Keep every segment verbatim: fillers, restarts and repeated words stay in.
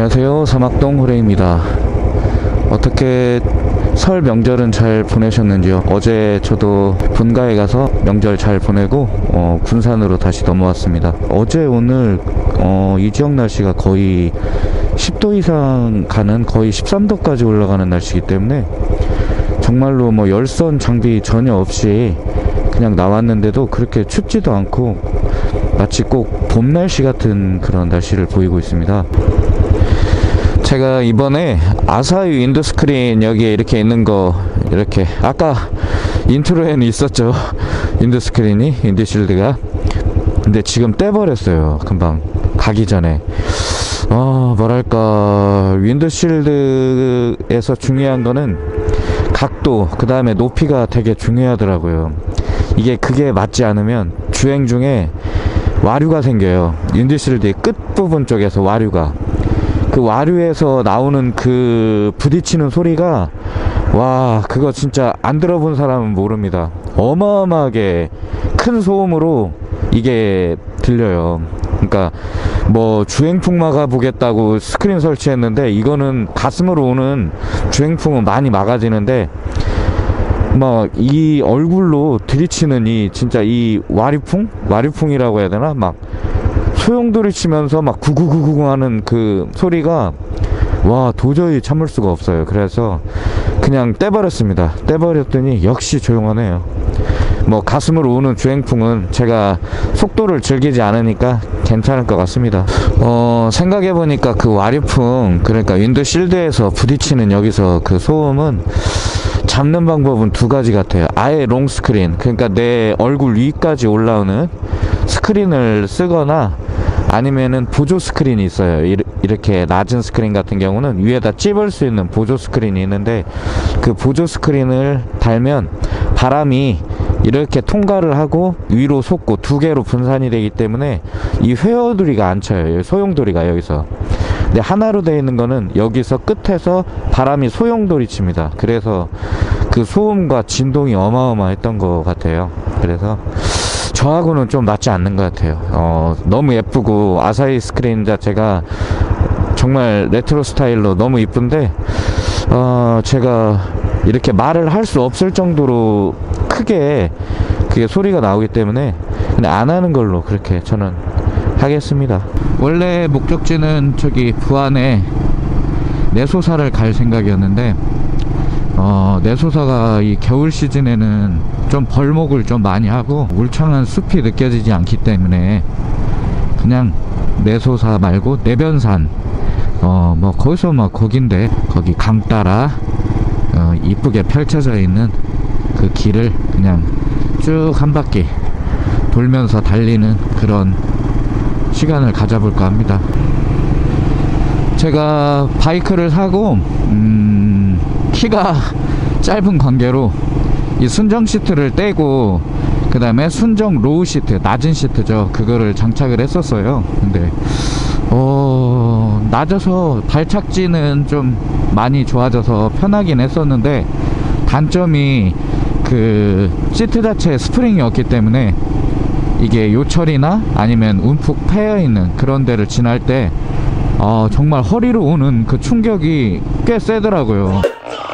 안녕하세요, 사막동 호레입니다. 어떻게 설 명절은 잘 보내셨는지요? 어제 저도 본가에 가서 명절 잘 보내고 어, 군산으로 다시 넘어왔습니다. 어제 오늘 어, 이 지역 날씨가 거의 십 도 이상 가는, 거의 십삼 도까지 올라가는 날씨이기 때문에 정말로 뭐 열선 장비 전혀 없이 그냥 나왔는데도 그렇게 춥지도 않고 마치 꼭 봄 날씨 같은 그런 날씨를 보이고 있습니다. 제가 이번에 아사히 윈드스크린 여기에 이렇게 있는 거, 이렇게 아까 인트로에는 있었죠, 윈드스크린이, 윈드실드가. 근데 지금 떼버렸어요, 금방 가기 전에. 어 뭐랄까, 윈드실드에서 중요한 거는 각도, 그 다음에 높이가 되게 중요하더라고요. 이게 그게 맞지 않으면 주행 중에 와류가 생겨요. 윈드실드의 끝부분 쪽에서 와류가, 그 와류에서 나오는 그 부딪히는 소리가, 와, 그거 진짜 안 들어본 사람은 모릅니다. 어마어마하게 큰 소음으로 이게 들려요. 그러니까 뭐 주행풍 막아보겠다고 스크린 설치했는데 이거는 가슴으로 오는 주행풍은 많이 막아지는데, 막 이 얼굴로 들이치는 이 진짜 이 와류풍? 와류풍이라고 해야 되나? 막 소용돌이 치면서 막 구구구구 하는 그 소리가, 와, 도저히 참을 수가 없어요. 그래서 그냥 떼버렸습니다. 떼버렸더니 역시 조용하네요. 뭐 가슴으로 오는 주행풍은 제가 속도를 즐기지 않으니까 괜찮을 것 같습니다. 어 생각해보니까 그 와류풍, 그러니까 윈드실드에서 부딪히는 여기서 그 소음은 잡는 방법은 두 가지 같아요. 아예 롱스크린, 그러니까 내 얼굴 위까지 올라오는 스크린을 쓰거나, 아니면은 보조 스크린이 있어요. 이렇게 낮은 스크린 같은 경우는 위에다 찝을 수 있는 보조 스크린이 있는데, 그 보조 스크린을 달면 바람이 이렇게 통과를 하고 위로 솟고 두 개로 분산이 되기 때문에 이 회오도리가 안 쳐요, 소용돌이가 여기서. 근데 하나로 되어 있는 거는 여기서 끝에서 바람이 소용돌이 칩니다. 그래서 그 소음과 진동이 어마어마했던 것 같아요. 그래서 저하고는 좀 맞지 않는 것 같아요. 어, 너무 예쁘고 아사히 스크린 자체가 정말 레트로 스타일로 너무 이쁜데, 어, 제가 이렇게 말을 할 수 없을 정도로 크게 그게 소리가 나오기 때문에 그냥 안 하는 걸로 그렇게 저는 하겠습니다. 원래 목적지는 저기 부안에 내소사를 갈 생각이었는데, 어, 내소사가 이 겨울 시즌에는 좀 벌목을 좀 많이 하고 울창한 숲이 느껴지지 않기 때문에 그냥 내소사 말고 내변산, 어, 뭐 거기서 뭐 거긴데, 거기 강 따라 어, 이쁘게 펼쳐져 있는 그 길을 그냥 쭉 한 바퀴 돌면서 달리는 그런 시간을 가져볼까 합니다. 제가 바이크를 사고 음, 키가 짧은 관계로 이 순정 시트를 떼고, 그 다음에 순정 로우 시트, 낮은 시트죠, 그거를 장착을 했었어요. 근데 어, 낮아서 발착지는 좀 많이 좋아져서 편하긴 했었는데, 단점이 그 시트 자체에 스프링이 없기 때문에 이게 요철이나 아니면 움푹 패여있는 그런 데를 지날 때 어, 정말 허리로 오는 그 충격이 꽤 세더라고요.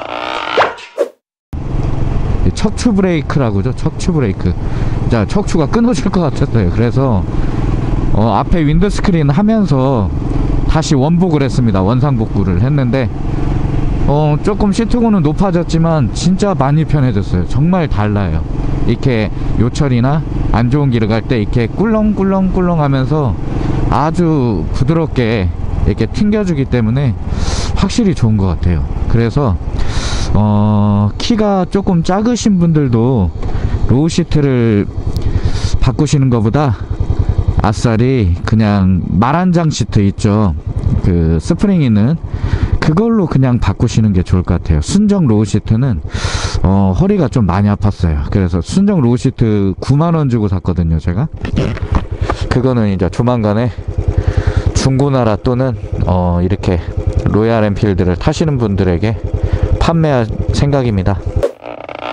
척추 브레이크라고 하죠, 척추 브레이크. 자, 척추가 끊어질 것 같았어요. 그래서 어, 앞에 윈드스크린 하면서 다시 원복을 했습니다. 원상복구를 했는데 어, 조금 시트고는 높아졌지만 진짜 많이 편해졌어요. 정말 달라요. 이렇게 요철이나 안 좋은 길을 갈 때 이렇게 꿀렁꿀렁꿀렁 하면서 아주 부드럽게 이렇게 튕겨주기 때문에 확실히 좋은 것 같아요. 그래서 어, 키가 조금 작으신 분들도 로우 시트를 바꾸시는 것보다 아싸리 그냥 말한장 시트 있죠, 그 스프링 있는 그걸로 그냥 바꾸시는 게 좋을 것 같아요. 순정 로우 시트는 어, 허리가 좀 많이 아팠어요. 그래서 순정 로우 시트 구만 원 주고 샀거든요, 제가. 그거는 이제 조만간에 중고나라 또는 어, 이렇게 로얄 엔필드를 타시는 분들에게 판매할 생각입니다.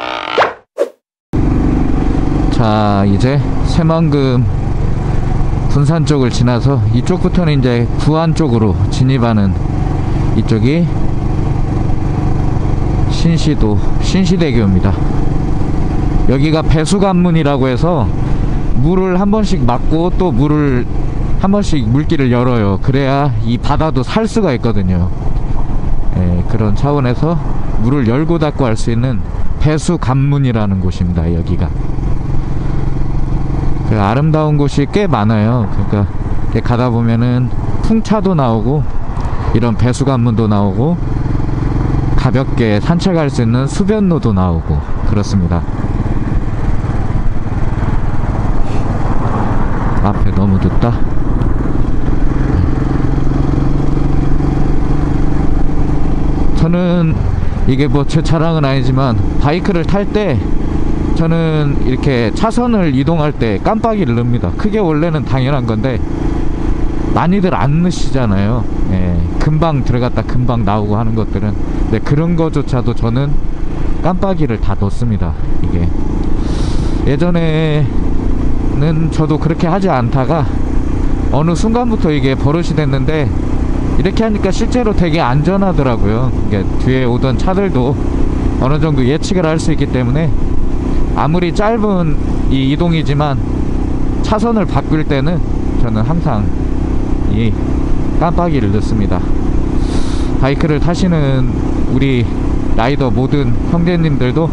자, 이제 새만금 군산 쪽을 지나서 이쪽부터는 이제 부안 쪽으로 진입하는 이쪽이 신시도 신시대교입니다. 여기가 배수관문이라고 해서 물을 한 번씩 막고 또 물을 한 번씩 물길을 열어요. 그래야 이 바다도 살 수가 있거든요. 예, 그런 차원에서 물을 열고 닫고 할 수 있는 배수관문이라는 곳입니다. 여기가 그 아름다운 곳이 꽤 많아요. 그러니까 가다 보면은 풍차도 나오고 이런 배수관문도 나오고 가볍게 산책할 수 있는 수변로도 나오고 그렇습니다. 앞에 너무 늦다. 저는 이게 뭐 제 자랑은 아니지만 바이크를 탈 때 저는 이렇게 차선을 이동할 때 깜빡이를 넣습니다. 그게 원래는 당연한 건데 많이들 안 넣으시잖아요. 예, 금방 들어갔다 금방 나오고 하는 것들은. 근데 그런 거조차도 저는 깜빡이를 다 넣습니다. 이게 예전에는 저도 그렇게 하지 않다가 어느 순간부터 이게 버릇이 됐는데 이렇게 하니까 실제로 되게 안전하더라고요. 이게 뒤에 오던 차들도 어느 정도 예측을 할 수 있기 때문에 아무리 짧은 이 이동이지만 차선을 바꿀 때는 저는 항상 이 깜빡이를 넣습니다. 바이크를 타시는 우리 라이더 모든 형제님들도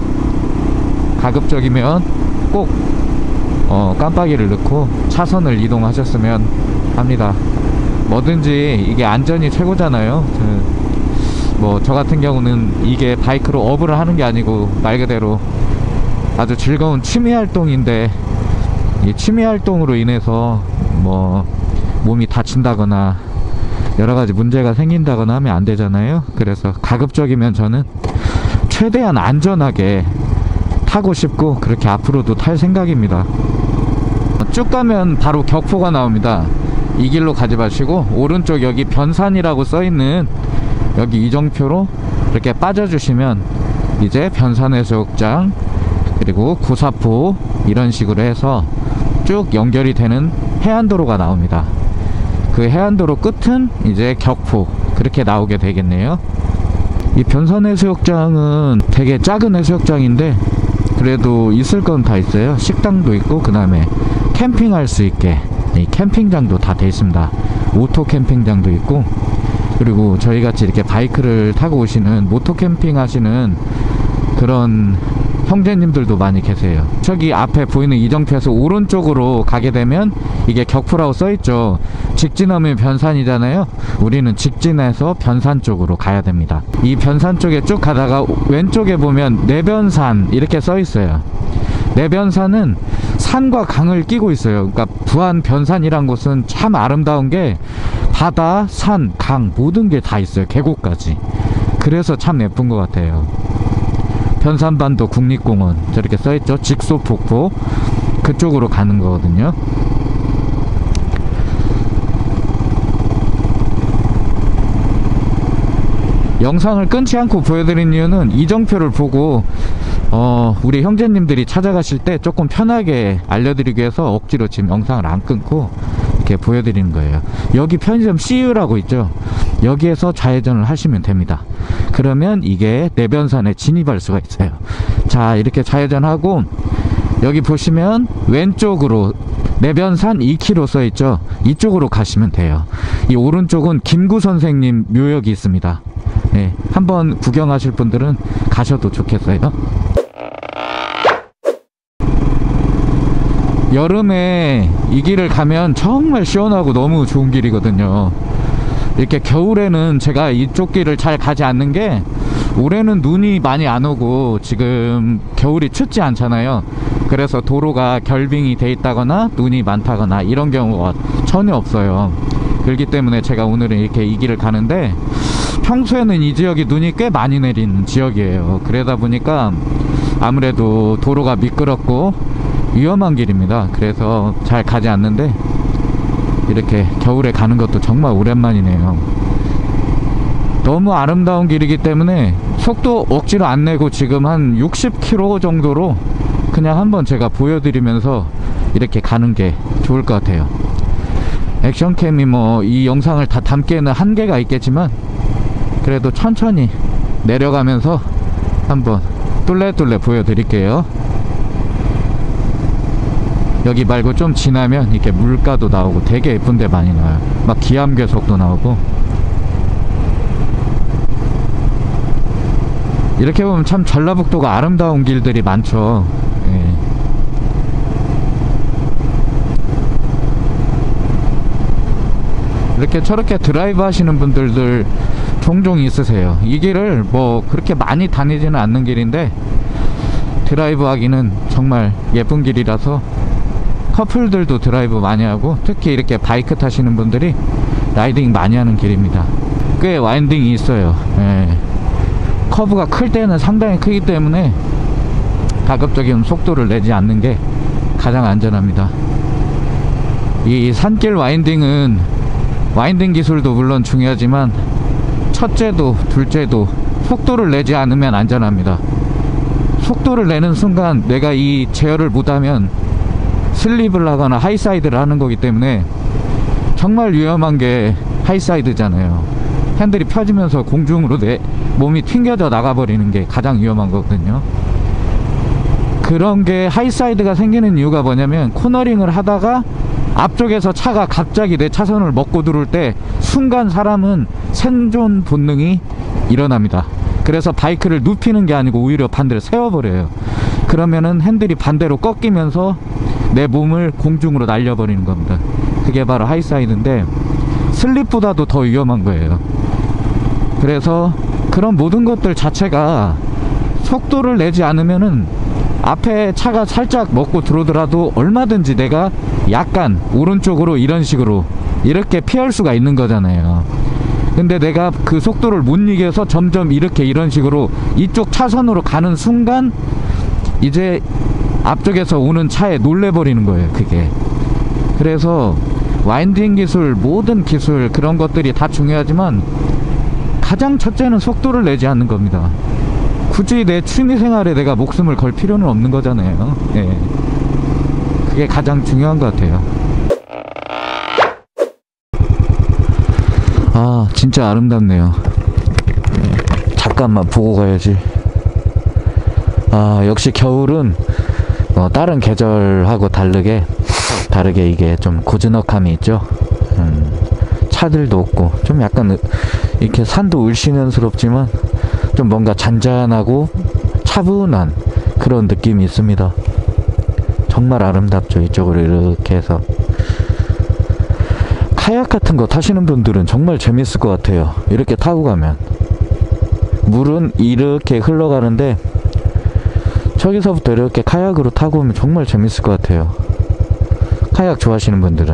가급적이면 꼭 어, 깜빡이를 넣고 차선을 이동하셨으면 합니다. 뭐든지 이게 안전이 최고잖아요. 뭐 저 같은 경우는 이게 바이크로 업을 하는 게 아니고 말 그대로 아주 즐거운 취미 활동인데 이 취미 활동으로 인해서 뭐 몸이 다친다거나 여러가지 문제가 생긴다거나 하면 안 되잖아요. 그래서 가급적이면 저는 최대한 안전하게 타고 싶고 그렇게 앞으로도 탈 생각입니다. 쭉 가면 바로 격포가 나옵니다. 이 길로 가지 마시고 오른쪽 여기 변산이라고 써있는 여기 이정표로 이렇게 빠져주시면 이제 변산해수욕장 그리고 구사포 이런 식으로 해서 쭉 연결이 되는 해안도로가 나옵니다. 그 해안도로 끝은 이제 격포 그렇게 나오게 되겠네요. 이 변산해수욕장은 되게 작은 해수욕장인데 그래도 있을 건 다 있어요. 식당도 있고 그 다음에 캠핑할 수 있게 이 캠핑장도 다 돼 있습니다. 오토 캠핑장도 있고 그리고 저희같이 이렇게 바이크를 타고 오시는 모토 캠핑 하시는 그런 형제님들도 많이 계세요. 저기 앞에 보이는 이정표에서 오른쪽으로 가게 되면 이게 격포라고 써있죠. 직진하면 변산이잖아요. 우리는 직진해서 변산 쪽으로 가야 됩니다. 이 변산 쪽에 쭉 가다가 왼쪽에 보면 내변산 이렇게 써있어요. 내변산은 산과 강을 끼고 있어요. 그러니까 부안 변산이란 곳은 참 아름다운 게 바다, 산, 강 모든 게 다 있어요. 계곡까지. 그래서 참 예쁜 것 같아요. 변산반도 국립공원 저렇게 써있죠. 직소폭포 그쪽으로 가는 거거든요. 영상을 끊지 않고 보여드린 이유는 이정표를 보고 어, 우리 형제님들이 찾아가실 때 조금 편하게 알려드리기 위해서 억지로 지금 영상을 안 끊고 이렇게 보여드리는 거예요. 여기 편의점 씨유라고 있죠. 여기에서 좌회전을 하시면 됩니다. 그러면 이게 내변산에 진입할 수가 있어요. 자, 이렇게 좌회전하고 여기 보시면 왼쪽으로 내변산 이 킬로미터 써있죠. 이쪽으로 가시면 돼요. 이 오른쪽은 김구 선생님 묘역이 있습니다. 네, 한번 구경하실 분들은 가셔도 좋겠어요. 여름에 이 길을 가면 정말 시원하고 너무 좋은 길이거든요. 이렇게 겨울에는 제가 이쪽 길을 잘 가지 않는 게 올해는 눈이 많이 안 오고 지금 겨울이 춥지 않잖아요. 그래서 도로가 결빙이 돼 있다거나 눈이 많다거나 이런 경우가 전혀 없어요. 그렇기 때문에 제가 오늘은 이렇게 이 길을 가는데 평소에는 이 지역이 눈이 꽤 많이 내리는 지역이에요. 그러다 보니까 아무래도 도로가 미끄럽고 위험한 길입니다. 그래서 잘 가지 않는데 이렇게 겨울에 가는 것도 정말 오랜만이네요. 너무 아름다운 길이기 때문에 속도 억지로 안 내고 지금 한 육십 킬로미터 정도로 그냥 한번 제가 보여드리면서 이렇게 가는 게 좋을 것 같아요. 액션캠이 뭐 이 영상을 다 담기에는 한계가 있겠지만 그래도 천천히 내려가면서 한번 뚫레뚫레 보여드릴게요. 여기 말고 좀 지나면 이렇게 물가도 나오고 되게 예쁜 데 많이 나와요. 막 기암괴석도 나오고. 이렇게 보면 참 전라북도가 아름다운 길들이 많죠. 예. 이렇게 저렇게 드라이브 하시는 분들들 종종 있으세요. 이 길을 뭐 그렇게 많이 다니지는 않는 길인데 드라이브 하기는 정말 예쁜 길이라서 커플들도 드라이브 많이 하고, 특히 이렇게 바이크 타시는 분들이 라이딩 많이 하는 길입니다. 꽤 와인딩이 있어요. 예. 커브가 클 때는 상당히 크기 때문에 가급적이면 속도를 내지 않는 게 가장 안전합니다. 이 산길 와인딩은 와인딩 기술도 물론 중요하지만 첫째도 둘째도 속도를 내지 않으면 안전합니다. 속도를 내는 순간 내가 이 제어를 못하면 슬립을 하거나 하이사이드를 하는 거기 때문에 정말 위험한 게 하이사이드잖아요. 핸들이 펴지면서 공중으로 내 몸이 튕겨져 나가버리는 게 가장 위험한 거거든요. 그런 게 하이사이드가 생기는 이유가 뭐냐면, 코너링을 하다가 앞쪽에서 차가 갑자기 내 차선을 먹고 들어올 때 순간 사람은 생존 본능이 일어납니다. 그래서 바이크를 눕히는 게 아니고 오히려 반대로 세워버려요. 그러면은 핸들이 반대로 꺾이면서 내 몸을 공중으로 날려버리는 겁니다. 그게 바로 하이사이드인데 슬립보다도 더 위험한 거예요. 그래서 그런 모든 것들 자체가 속도를 내지 않으면은 앞에 차가 살짝 먹고 들어오더라도 얼마든지 내가 약간 오른쪽으로 이런 식으로 이렇게 피할 수가 있는 거잖아요. 근데 내가 그 속도를 못 이겨서 점점 이렇게 이런 식으로 이쪽 차선으로 가는 순간 이제 앞쪽에서 오는 차에 놀래버리는 거예요, 그게. 그래서 와인딩 기술, 모든 기술, 그런 것들이 다 중요하지만 가장 첫째는 속도를 내지 않는 겁니다. 굳이 내 취미생활에 내가 목숨을 걸 필요는 없는 거잖아요. 예. 그게 가장 중요한 것 같아요. 아, 진짜 아름답네요. 잠깐만 보고 가야지. 아, 역시 겨울은 어, 다른 계절하고 다르게 다르게 이게 좀 고즈넉함이 있죠. 음, 차들도 없고 좀 약간 이렇게 산도 울시면스럽지만 좀 뭔가 잔잔하고 차분한 그런 느낌이 있습니다. 정말 아름답죠. 이쪽으로 이렇게 해서 카약 같은 거 타시는 분들은 정말 재밌을 것 같아요. 이렇게 타고 가면 물은 이렇게 흘러가는데 저기서부터 이렇게 카약으로 타고 오면 정말 재밌을 것 같아요. 카약 좋아하시는 분들은.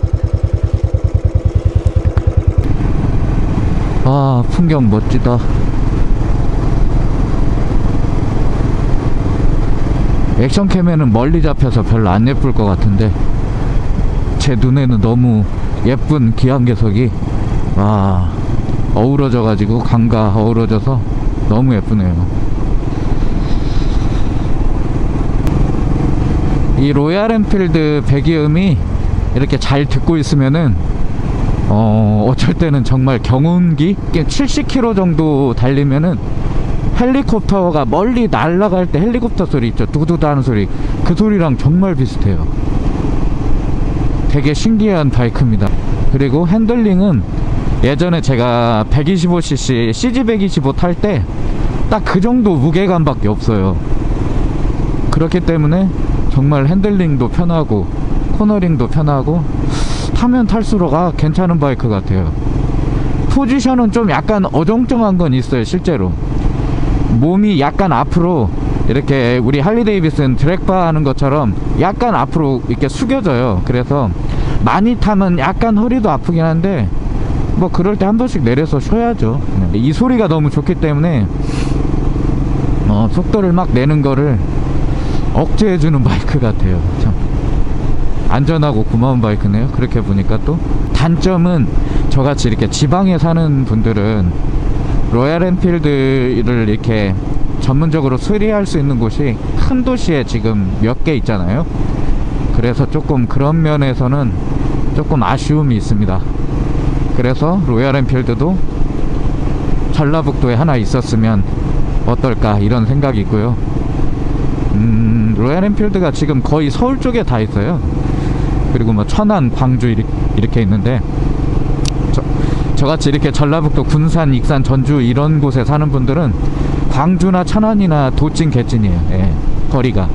아, 풍경 멋지다. 액션캠에는 멀리 잡혀서 별로 안 예쁠 것 같은데 제 눈에는 너무 예쁜 기암괴석이 와 어우러져 가지고 강과 어우러져서 너무 예쁘네요. 이 로얄 엔필드 배기음이 이렇게 잘 듣고 있으면은 어 어쩔 때는 정말 경운기 칠십 킬로미터 정도 달리면은 헬리콥터가 멀리 날아갈 때 헬리콥터 소리 있죠, 두두두 하는 소리, 그 소리랑 정말 비슷해요. 되게 신기한 바이크입니다. 그리고 핸들링은 예전에 제가 백이십오 씨씨 씨지 백이십오 탈 때 딱 그 정도 무게감밖에 없어요. 그렇기 때문에 정말 핸들링도 편하고 코너링도 편하고 타면 탈수록 아 괜찮은 바이크 같아요. 포지션은 좀 약간 어정쩡한 건 있어요. 실제로 몸이 약간 앞으로 이렇게 우리 할리 데이비슨 드랙바 하는 것처럼 약간 앞으로 이렇게 숙여져요. 그래서 많이 타면 약간 허리도 아프긴 한데 뭐 그럴 때 한 번씩 내려서 쉬어야죠. 이 소리가 너무 좋기 때문에 어, 속도를 막 내는 거를 억제해주는 바이크 같아요. 참 안전하고 고마운 바이크네요. 그렇게 보니까. 또 단점은 저같이 이렇게 지방에 사는 분들은 로얄 엔필드를 이렇게 전문적으로 수리할 수 있는 곳이 큰 도시에 지금 몇 개 있잖아요. 그래서 조금 그런 면에서는 조금 아쉬움이 있습니다. 그래서 로얄 엔필드도 전라북도에 하나 있었으면 어떨까 이런 생각이 있고요. 음, 로얄 엔필드가 지금 거의 서울 쪽에 다 있어요. 그리고 뭐 천안, 광주 이렇게 있는데, 저, 저같이 이렇게 전라북도 군산, 익산, 전주 이런 곳에 사는 분들은 광주나 천안이나 도찐 개찐이에요. 예, 거리가.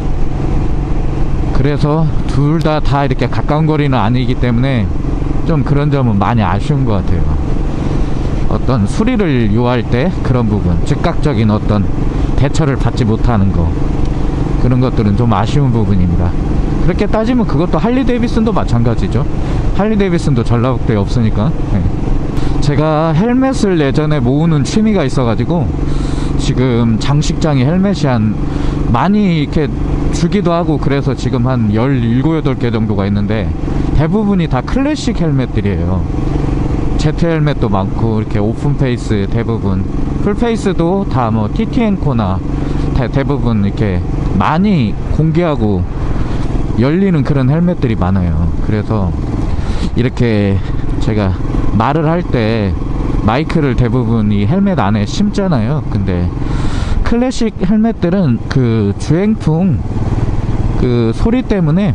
그래서 둘 다 다 이렇게 가까운 거리는 아니기 때문에 좀 그런 점은 많이 아쉬운 것 같아요. 어떤 수리를 요할 때 그런 부분, 즉각적인 어떤 대처를 받지 못하는 거, 그런 것들은 좀 아쉬운 부분입니다. 그렇게 따지면 그것도 할리 데이비슨도 마찬가지죠. 할리 데이비슨도 전라북도에 없으니까. 네. 제가 헬멧을 예전에 모으는 취미가 있어가지고 지금 장식장이 헬멧이 한 많이 이렇게 주기도 하고, 그래서 지금 한 열일곱, 여덟 개 정도가 있는데 대부분이 다 클래식 헬멧들이에요. 제트 헬멧도 많고, 이렇게 오픈 페이스 대부분, 풀 페이스도 다 뭐 티티엔코나 대, 대부분 이렇게 많이 공개하고 열리는 그런 헬멧들이 많아요. 그래서 이렇게 제가 말을 할 때 마이크를 대부분 이 헬멧 안에 심잖아요. 근데 클래식 헬멧들은 그 주행풍 그 소리 때문에,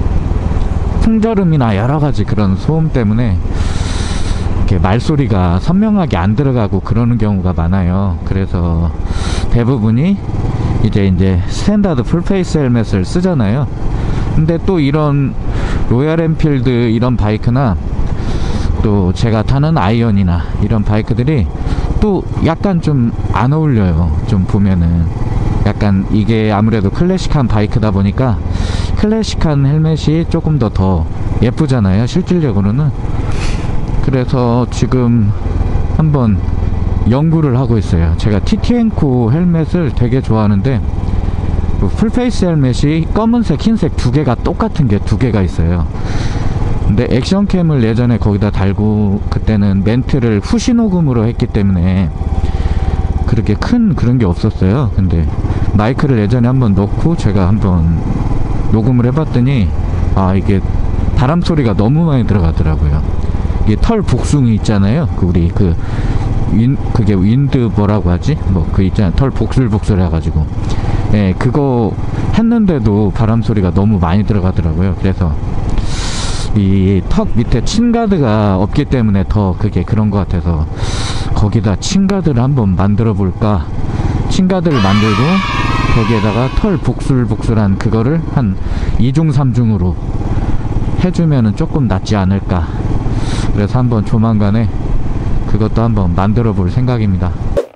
풍절음이나 여러가지 그런 소음 때문에 이렇게 말소리가 선명하게 안 들어가고 그러는 경우가 많아요. 그래서 대부분이 이제 이제 스탠다드 풀페이스 헬멧을 쓰잖아요. 근데 또 이런 로얄 엔필드 이런 바이크나 또 제가 타는 아이언이나 이런 바이크들이 또 약간 좀 안 어울려요. 좀 보면은 약간 이게 아무래도 클래식한 바이크다 보니까 클래식한 헬멧이 조금 더 더 예쁘잖아요, 실질적으로는. 그래서 지금 한번 연구를 하고 있어요. 제가 티티엔코 헬멧을 되게 좋아하는데 풀페이스 헬멧이 검은색, 흰색 두 개가 똑같은 게 두 개가 있어요. 근데 액션캠을 예전에 거기다 달고 그때는 멘트를 후시 녹음으로 했기 때문에 그렇게 큰 그런 게 없었어요. 근데 마이크를 예전에 한번 넣고 제가 한번 녹음을 해봤더니 아, 이게 바람 소리가 너무 많이 들어가더라고요. 이게 털 복숭이 있잖아요. 그 우리 그 윈, 그게 윈드 뭐라고 하지? 뭐 그 있잖아요. 털 복슬복슬 해가지고. 예, 그거 했는데도 바람 소리가 너무 많이 들어가더라고요. 그래서 이 턱 밑에 층가드가 없기 때문에 더 그게 그런 것 같아서 거기다 층가드를 한번 만들어 볼까. 층가드를 만들고 거기에다가 털 복슬복슬한 그거를 한 이중 삼중으로 해주면은 조금 낫지 않을까. 그래서 한번 조만간에 그것도 한번 만들어 볼 생각입니다.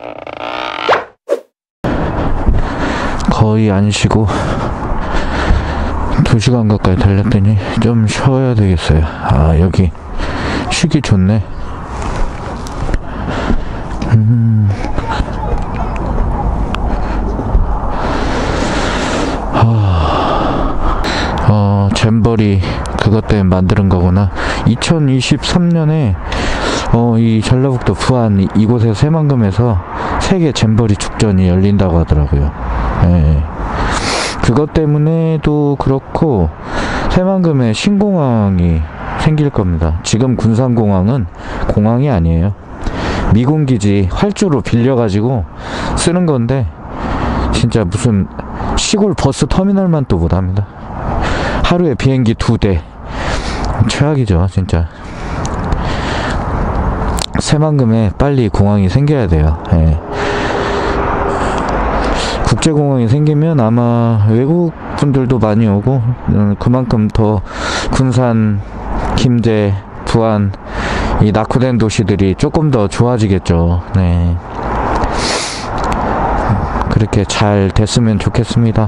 거의 안 쉬고 두 시간 가까이 달렸더니 좀 쉬어야 되겠어요. 아, 여기 쉬기 좋네. 음. 아, 어, 잼버리 그것 때문에 만드는 거구나. 이천이십삼 년에 어, 이 전라북도 부안 이곳에서 새만금에서 세계 잼버리 축전이 열린다고 하더라고요. 예. 그것 때문에도 그렇고 새만금에 신공항이 생길 겁니다. 지금 군산공항은 공항이 아니에요. 미군기지 활주로 빌려가지고 쓰는 건데 진짜 무슨 시골 버스 터미널만 또 못합니다. 하루에 비행기 두 대. 최악이죠 진짜. 새만금에 빨리 공항이 생겨야 돼요. 예. 국제공항이 생기면 아마 외국 분들도 많이 오고 그만큼 더 군산, 김제, 부안 이 낙후된 도시들이 조금 더 좋아지겠죠. 네. 그렇게 잘 됐으면 좋겠습니다.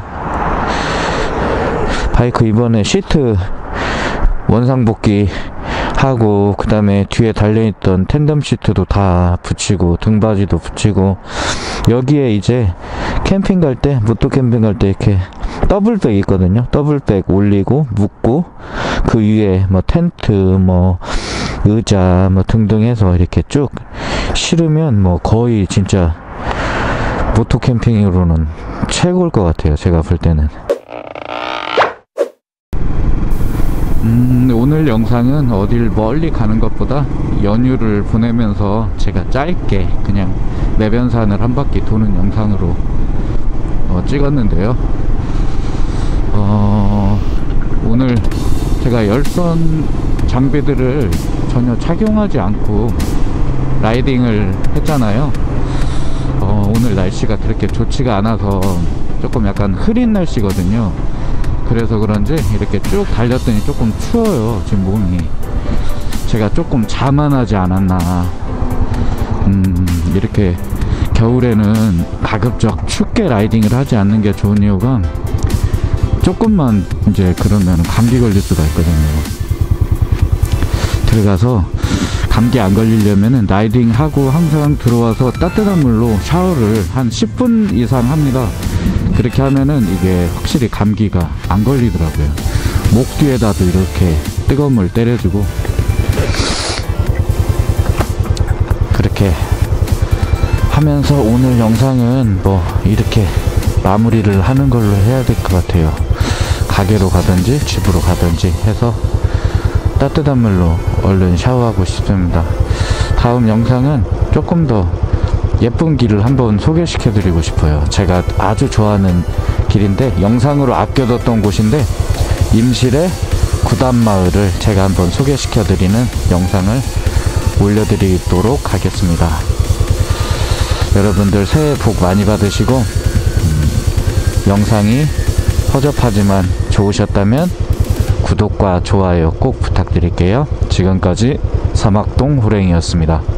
바이크 이번에 시트 원상복귀 하고 그 다음에 뒤에 달려있던 텐덤 시트도 다 붙이고 등받이도 붙이고 여기에 이제 캠핑 갈 때, 모토 캠핑 갈 때 이렇게 더블백 있거든요. 더블백 올리고 묶고 그 위에 뭐 텐트 뭐 의자 뭐 등등 해서 이렇게 쭉 실으면 뭐 거의 진짜 모토 캠핑으로는 최고일 것 같아요. 제가 볼 때는. 음, 오늘 영상은 어딜 멀리 가는 것보다 연휴를 보내면서 제가 짧게 그냥 내변산을 한 바퀴 도는 영상으로 어, 찍었는데요. 어, 오늘 제가 열선 장비들을 전혀 착용하지 않고 라이딩을 했잖아요. 어, 오늘 날씨가 그렇게 좋지가 않아서 조금 약간 흐린 날씨거든요. 그래서 그런지 이렇게 쭉 달렸더니 조금 추워요. 지금 몸이. 제가 조금 자만하지 않았나. 음, 이렇게 겨울에는 가급적 춥게 라이딩을 하지 않는 게 좋은 이유가 조금만 이제 그러면 감기 걸릴 수가 있거든요. 들어가서 감기 안 걸리려면은 라이딩 하고 항상 들어와서 따뜻한 물로 샤워를 한 십 분 이상 합니다. 그렇게 하면은 이게 확실히 감기가 안 걸리더라고요. 목 뒤에다도 이렇게 뜨거운 물 때려주고 그렇게 하면서 오늘 영상은 뭐 이렇게 마무리를 하는 걸로 해야 될 것 같아요. 가게로 가든지 집으로 가든지 해서 따뜻한 물로 얼른 샤워하고 싶습니다. 다음 영상은 조금 더 예쁜 길을 한번 소개시켜 드리고 싶어요. 제가 아주 좋아하는 길인데 영상으로 아껴뒀던 곳인데 임실의 구단마을을 제가 한번 소개시켜 드리는 영상을 올려드리도록 하겠습니다. 여러분들 새해 복 많이 받으시고 음, 영상이 허접하지만 좋으셨다면 구독과 좋아요 꼭 부탁드릴게요. 지금까지 사막동 호랭이였습니다.